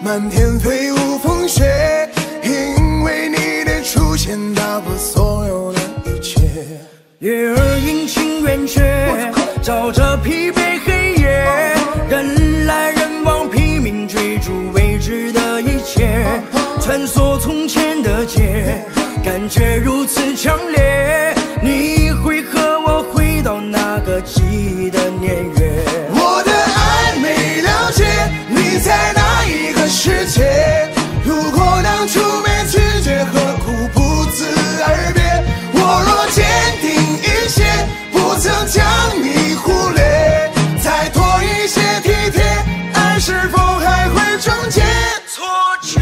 漫天飞舞风雪，因为你的出现打破所有的一切。 月儿阴晴圆缺，照着疲惫黑夜，人来人往，拼命追逐未知的一切，穿梭从前的街，感觉如此强烈。你会和我回到那个记忆的年月。 我的爱没了解，你在哪一个世界？如果当初没拒绝，何苦不辞而别？我若坚定一些，不曾将你忽略，再多一些体贴，爱是否还会终结错觉？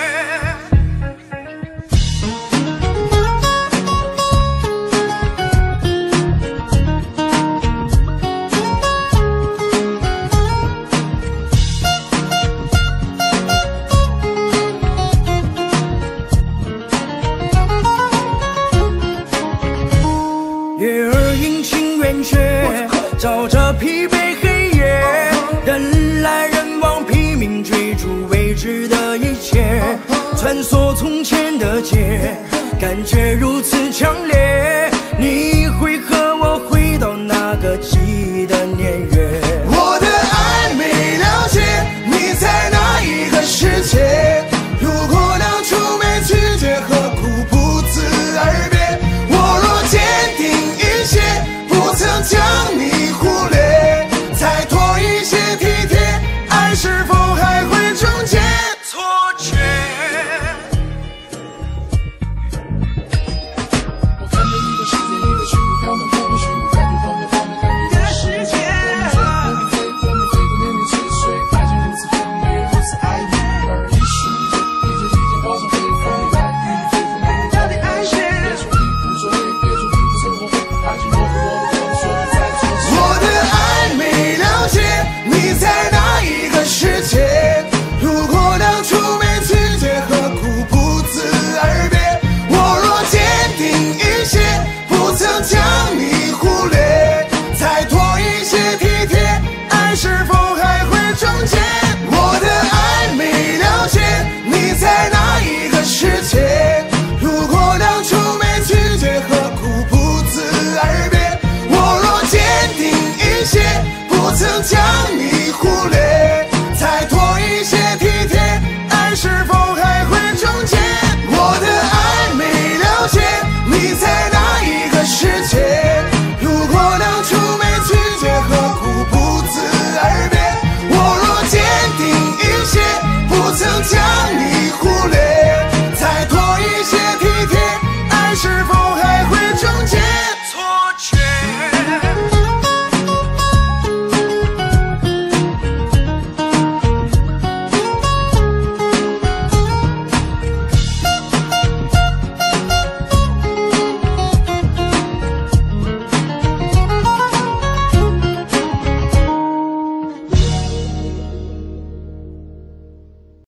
月儿阴晴圆缺，照着疲惫黑夜，人来人往，拼命追逐未知的一切，穿梭从前的街，感觉如此强烈。你会和我回到那个记忆的年月。 我的爱没了解，你在哪一个世界？如果当初没拒绝，何苦不辞而别？我若坚定一些，不曾将你忽略，再多一些体贴，爱是否还会终结错觉？ 我看着你的世界，你的虚无缥缈，风里虚无，感觉方便方便，看你的世界。我们飞过年年岁岁，爱情如此甜美，如此爱你，而一瞬间，一切已经化成飞飞，爱与你飞飞，没到底爱谁？别说你不作为，别说你不曾后悔，爱情模糊我的痛，说你在做谁？ 我的爱没了解，你在哪一个世界？如果当初没拒绝，何苦不辞而别？我若坚定一些，不曾将你忽略，再多一些体贴，爱是否还会终结？我的爱没了解，你在哪一个世界？如果当初没拒绝，何苦不辞而别？我若坚定一些，不曾将你